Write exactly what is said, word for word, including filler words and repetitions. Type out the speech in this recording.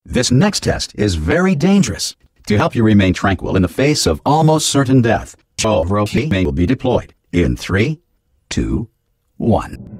This next test is very dangerous. To help you remain tranquil in the face of almost certain death, emiV-oruoV will be deployed in three, two, one.